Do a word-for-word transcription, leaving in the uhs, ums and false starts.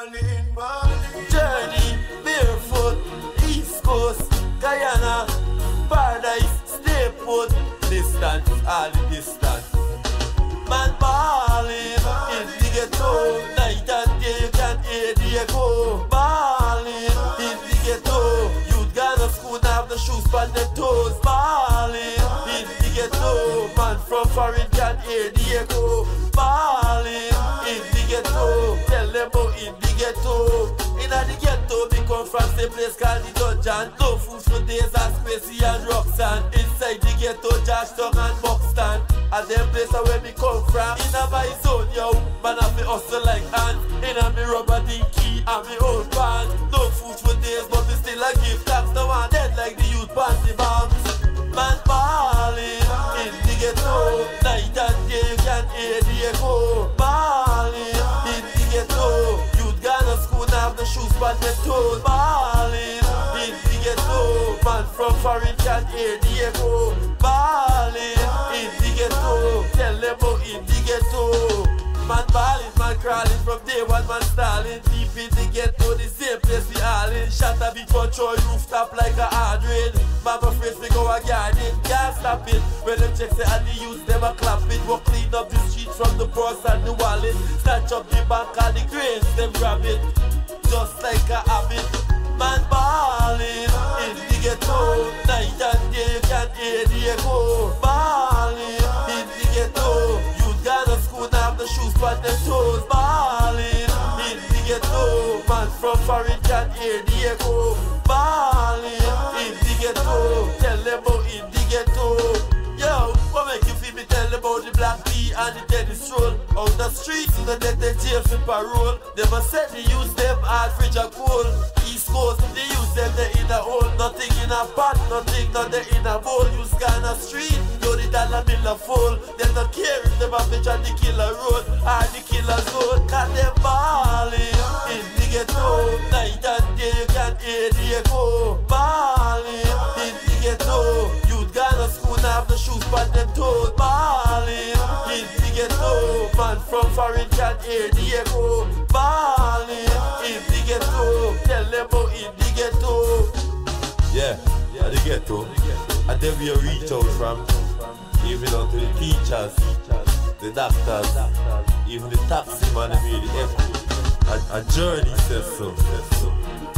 Marlene, Marlene. Journey, barefoot, East Coast, Guyana, Paradise, stay put. Distance, all the distance. Man ballin' in the ghetto, night and day you can hear the echo. Ballin' in the ghetto, youth gonna school have the shoes on their toes. Ballin' in the ghetto, man from foreign can hear the echo. Ballin' in the ghetto, tell them about in the ghetto. In the ghetto, we come from the place called the dungeon. No food for days as Crazy and Roxanne. Inside the ghetto, Georgetown and Buxton. And them place where me come from. In a my zone, yo, man I be hustle like ants. In a me rubber dinky and me old pants. No food for days, but me still a give thanks. No one dead like the youth panty bombs. Man ballin' in the ghetto, night and day you can hear the echo. Ballin' in the ghetto, youth gonna school have the shoes on their toes. Ballin' in the ghetto, man from foreign can hear the echo. Ballin' in the ghetto, tell them about in the ghetto. Man ballin', man crawling from day one, man stalling. Deep in the ghetto, the same place we all in. Shot a bit for Troy rooftop like a hard rain. Mama afraid we go a garden, can't stop it. When them check say and the youth, them a clap it. We clean up the streets from the purse and the wallet. Snatch up the bank and the grains, them grab it. Just like a habit. Man ballin' in the ghetto, night and day you can hear the echo. Ballin' in the ghetto, youth gonna school have the shoes on their toes. Ballin' in the ghetto, man from foreign can hear the echo. Ballin' in the ghetto, tell them about in the ghetto. Yo, what make you feel me tell them about the black tea and the tennis roll? Out the streets, the dead they jail for parole. They must say they use them hard fridge and cool. East Coast, they use them they in a hole. Nothing in a pot, nothing not they in a bowl. Use Ghana street, yo the dollar bill a full. They don't care if them a bitch on the killer road or the killer zone. Cause them ballin' in the ghetto, night and day you can hear the echo. Ballin' in the ghetto, youth gonna school have the shoes on them toes. Ballin' in the ghetto, man from foreign can hear the echo. Ballin' in the ghetto, tell them about in the ghetto. Yeah, yeah, the ghetto. And then we reach out from, even down to the teachers, the doctors, even the taxi man, the airport. A, a journey says so.